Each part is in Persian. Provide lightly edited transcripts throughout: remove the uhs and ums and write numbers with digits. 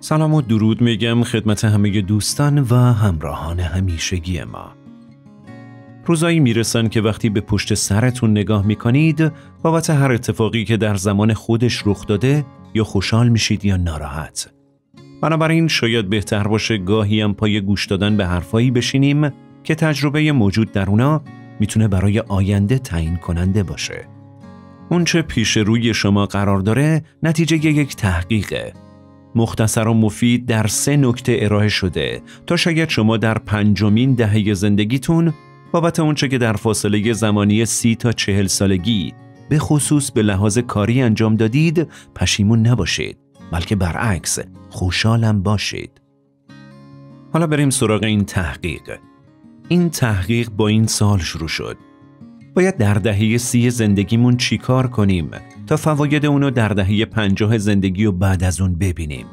سلام و درود میگم خدمت همه دوستان و همراهان همیشگی ما. روزایی میرسن که وقتی به پشت سرتون نگاه میکنید بابت هر اتفاقی که در زمان خودش رخ داده یا خوشحال میشید یا ناراحت. بنابراین شاید بهتر باشه گاهی هم پای گوش دادن به حرفایی بشینیم که تجربه موجود در اونا میتونه برای آینده تعیین کننده باشه. اون چه پیش روی شما قرار داره نتیجه یک تحقیقه. مختصر و مفید در 3 نکته ارائه شده تا شاید شما در 5مین دهه زندگیتون بابت اونچه که در فاصله زمانی 30 تا 40 سالگی به خصوص به لحاظ کاری انجام دادید پشیمون نباشید، بلکه برعکس خوشحالم باشید. حالا بریم سراغ این تحقیق. این تحقیق با این سوال شروع شد: باید در دهه 30 زندگیمون چی کار کنیم تا فواید اونو در دهه 50 زندگی و بعد از اون ببینیم؟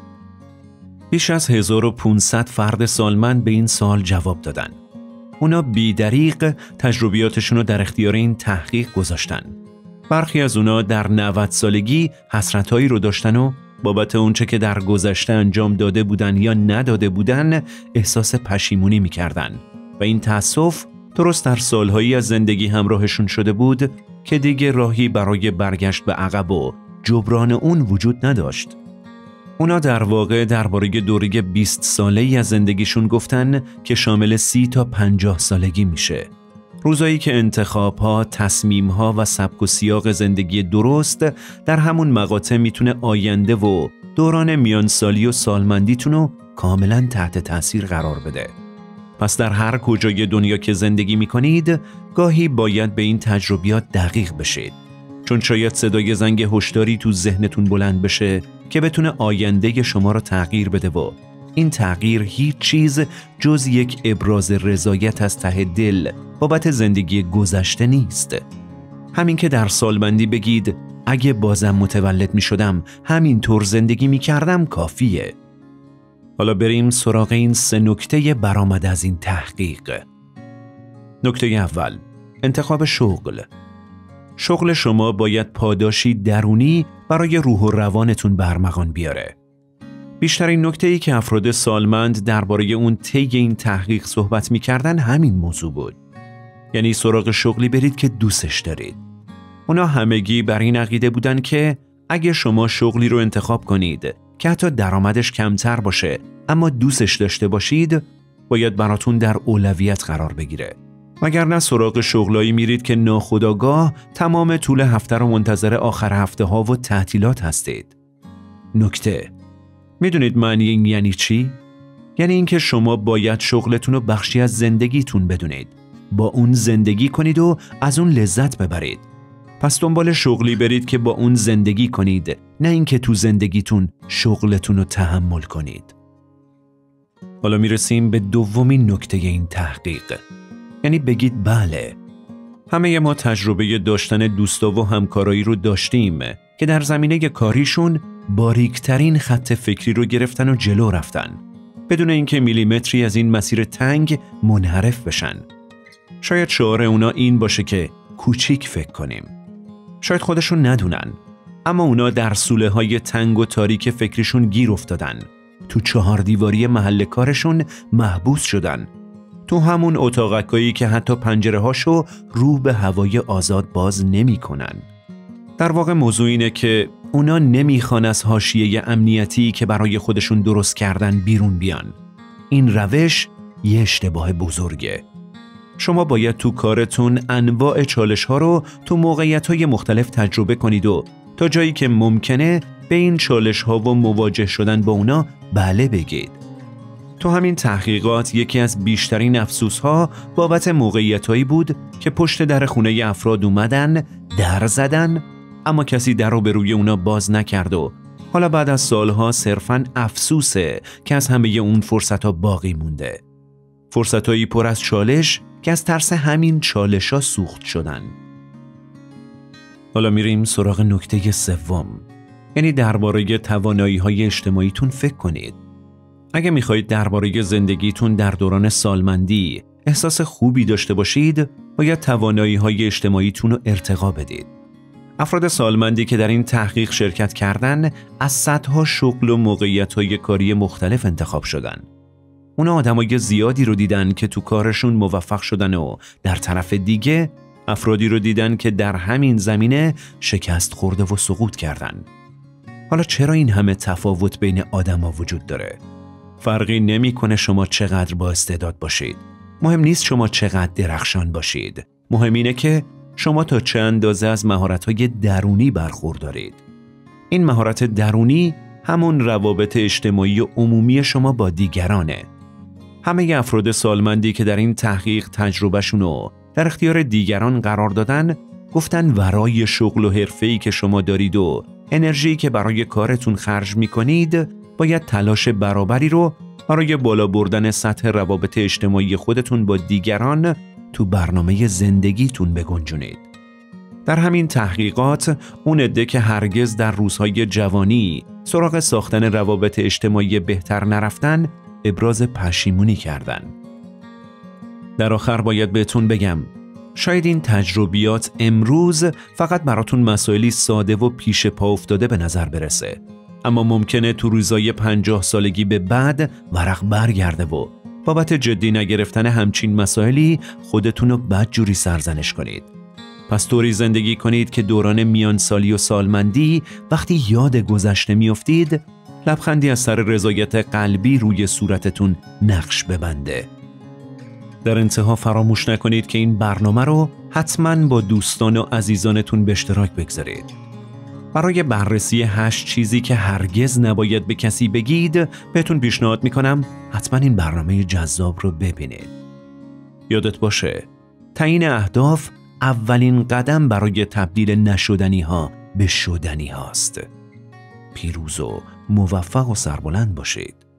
بیش از 1500 فرد سالمند به این سوال جواب دادن. اونا بی‌دریغ تجربیاتشون رو در اختیار این تحقیق گذاشتن. برخی از اونا در 90 سالگی حسرتایی رو داشتن و بابت اونچه که در گذشته انجام داده بودن یا نداده بودن احساس پشیمونی می‌کردن و این تأسف درست در سالهایی از زندگی همراهشون شده بود که دیگه راهی برای برگشت به عقب و جبران اون وجود نداشت. اونا در واقع درباره دوره 20 ساله‌ای از زندگیشون گفتن که شامل 30 تا 50 سالگی میشه. روزایی که انتخاب‌ها، تصمیم‌ها و سبک و سیاق زندگی درست در همون مقاطع میتونه آینده و دوران میانسالی و سالمندیتون رو کاملاً تحت تأثیر قرار بده. پس در هر کجای دنیا که زندگی میکنید گاهی باید به این تجربیات دقیق بشید، چون شاید صدای زنگ هشداری تو ذهنتون بلند بشه که بتونه آینده شما رو تغییر بده و این تغییر هیچ چیز جز یک ابراز رضایت از ته دل بابت زندگی گذشته نیست. همین که در سالمندی بگید اگه بازم متولد میشدم همینطور زندگی میکردم کافیه. حالا بریم سراغ این 3 نکته برآمده از این تحقیق. نکته اول، انتخاب شغل. شغل شما باید پاداشی درونی برای روح و روانتون برمغان بیاره. بیشترین نکته‌ای که افراد سالمند درباره اون طی این تحقیق صحبت می‌کردن همین موضوع بود. یعنی سراغ شغلی برید که دوستش دارید. اونا همگی بر این عقیده بودن که اگه شما شغلی رو انتخاب کنید که حتی درآمدش کمتر باشه اما دوستش داشته باشید، باید براتون در اولویت قرار بگیره. وگرنه سراغ شغلایی میرید که ناخودآگاه تمام طول هفته رو منتظر آخر هفته ها و تعطیلات هستید. نکته: میدونید معنی این یعنی چی؟ یعنی اینکه شما باید شغلتون رو بخشی از زندگیتون بدونید، با اون زندگی کنید و از اون لذت ببرید. پس دنبال شغلی برید که با اون زندگی کنید، نه اینکه تو زندگیتون شغلتون رو تحمل کنید. حالا میرسیم به دومین نکته این تحقیق. یعنی بگید بله، همه ما تجربه داشتن دوستا و همکارایی رو داشتیم که در زمینه کاریشون باریکترین خط فکری رو گرفتن و جلو رفتن بدون اینکه میلیمتری از این مسیر تنگ منحرف بشن. شاید شعار اونا این باشه که کوچیک فکر کنیم. شاید خودشون ندونن، اما اونا در سوله‌های تنگ و تاریک فکریشون گیر افتادن. تو 4 دیواری محل کارشون محبوس شدن. تو همون اتاقکایی که حتی پنجره‌هاشو رو به هوای آزاد باز نمی‌کنن. در واقع موضوع اینه که اونا نمیخوان از حاشیه امنیتی که برای خودشون درست کردن بیرون بیان. این روش یه اشتباه بزرگه. شما باید تو کارتون انواع چالش‌ها رو تو موقعیت‌های مختلف تجربه کنید و تا جایی که ممکنه به این چالش‌ها و مواجه شدن با اونا بله بگید. تو همین تحقیقات یکی از بیشترین افسوس‌ها بابت موقعیت‌هایی بود که پشت در خونه افراد اومدن، در زدن، اما کسی در رو به روی اونا باز نکرد و حالا بعد از سالها صرفاً افسوسه که از همه اون فرصت‌ها باقی مونده. فرصت‌هایی پر از چالش که از ترس همین چالش‌ها سوخت شدن. حالا میریم سراغ نکته سوم. یعنی درباره توانایی‌های اجتماعیتون فکر کنید. اگه میخواهید درباره زندگیتون در دوران سالمندی احساس خوبی داشته باشید، باید توانایی‌های اجتماعیتون رو ارتقا بدید. افراد سالمندی که در این تحقیق شرکت کردن از صدها شغل و موقعیت‌های کاری مختلف انتخاب شدن. اونا آدمای زیادی رو دیدن که تو کارشون موفق شدن و در طرف دیگه افرادی رو دیدن که در همین زمینه شکست خورده و سقوط کردن. حالا چرا این همه تفاوت بین آدما وجود داره؟ فرقی نمی‌کنه شما چقدر با استعداد باشید. مهم نیست شما چقدر درخشان باشید. مهم اینه که شما تا چه اندازه از مهارت‌های درونی برخوردارید. این مهارت درونی همون روابط اجتماعی و عمومی شما با دیگرانه. همه افراد سالمندی که در این تحقیق تجربهشون رو در اختیار دیگران قرار دادن گفتن ورای شغل و حرفه‌ای که شما دارید و انرژی که برای کارتون خرج می‌کنید باید تلاش برابری رو برای بالا بردن سطح روابط اجتماعی خودتون با دیگران تو برنامه زندگیتون بگنجونید. در همین تحقیقات اون عده که هرگز در روزهای جوانی سراغ ساختن روابط اجتماعی بهتر نرفتن ابراز پشیمونی کردن. در آخر باید بهتون بگم شاید این تجربیات امروز فقط براتون مسائلی ساده و پیش پا افتاده به نظر برسه، اما ممکنه تو روزای 50 سالگی به بعد ورق برگرده و بابت جدی نگرفتن همچین مسائلی خودتون رو بدجوری سرزنش کنید. پس طوری زندگی کنید که دوران میان سالی و سالمندی وقتی یاد گذشته میافتید لبخندی از سر رضایت قلبی روی صورتتون نقش ببنده. در انتها فراموش نکنید که این برنامه رو حتماً با دوستان و عزیزانتون به اشتراک بگذارید. برای بررسی 8 چیزی که هرگز نباید به کسی بگید بهتون پیشنهاد میکنم حتما این برنامه جذاب رو ببینید. یادت باشه تعیین اهداف اولین قدم برای تبدیل نشدنی ها به شدنی هاست. پیروز و موفق و سربلند باشید.